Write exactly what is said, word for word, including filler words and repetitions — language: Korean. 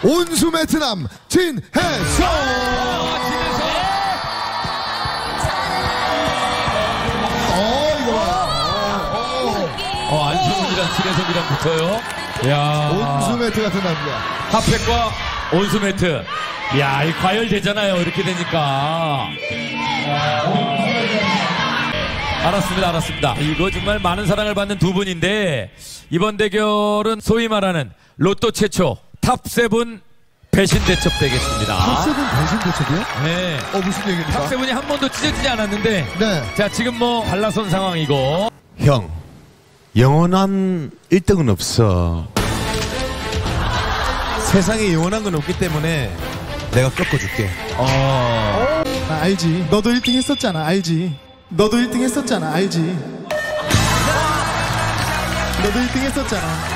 온수 매트남 진해성. 어 이거 봐. 어, 안성훈이랑 진해성이랑 붙어요. 야, 온수 매트 같은 남자. 핫팩과 온수 매트. 야, 이 과열되잖아요. 이렇게 되니까. 알았습니다, 알았습니다. 이거 정말 많은 사랑을 받는 두 분인데 이번 대결은 소위 말하는 로또 최초 탑세븐 배신 대첩 되겠습니다. 탑세븐 배신 대첩이요? 네. 어 무슨 얘기입니까? 탑세븐이 한 번도 찢어지지 않았는데 네. 자 지금 뭐 갈라선 상황이고. 형, 영원한 일 등은 없어. 세상에 영원한 건 없기 때문에 내가 꺾어줄게. 어. 아, 알지. 너도 일 등 했었잖아. 알지. 너도 일 등 했었잖아. 알지. 너도 일 등 했었잖아.